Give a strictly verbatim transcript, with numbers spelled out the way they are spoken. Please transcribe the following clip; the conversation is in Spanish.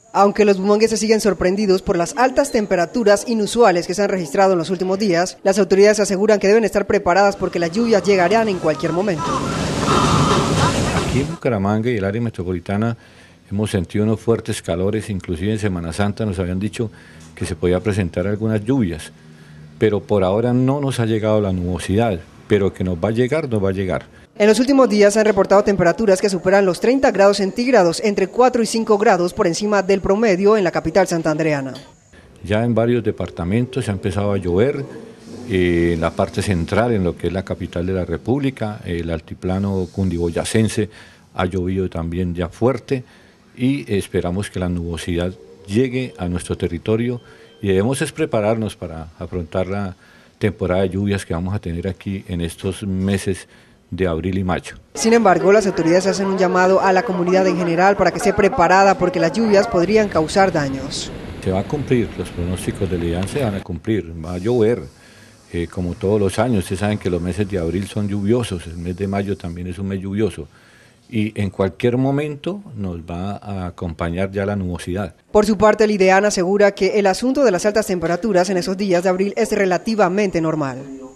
Aunque los bumangueses siguen sorprendidos por las altas temperaturas inusuales que se han registrado en los últimos días, las autoridades aseguran que deben estar preparadas porque las lluvias llegarán en cualquier momento. Aquí en Bucaramanga y el área metropolitana hemos sentido unos fuertes calores, inclusive en Semana Santa nos habían dicho que se podía presentar algunas lluvias, pero por ahora no nos ha llegado la nubosidad, pero que nos va a llegar, nos va a llegar. En los últimos días se han reportado temperaturas que superan los treinta grados centígrados, entre cuatro y cinco grados por encima del promedio en la capital santandereana. Ya en varios departamentos se ha empezado a llover, eh, en la parte central, en lo que es la capital de la República, el altiplano cundiboyacense ha llovido también ya fuerte y esperamos que la nubosidad llegue a nuestro territorio y debemos es prepararnos para afrontar la temporada de lluvias que vamos a tener aquí en estos meses de abril y mayo. Sin embargo, las autoridades hacen un llamado a la comunidad en general para que esté preparada porque las lluvias podrían causar daños. Se va a cumplir, los pronósticos del IDAN se van a cumplir, va a llover, eh, como todos los años. Ustedes saben que los meses de abril son lluviosos, el mes de mayo también es un mes lluvioso y en cualquier momento nos va a acompañar ya la nubosidad. Por su parte, el IDEAN asegura que el asunto de las altas temperaturas en esos días de abril es relativamente normal.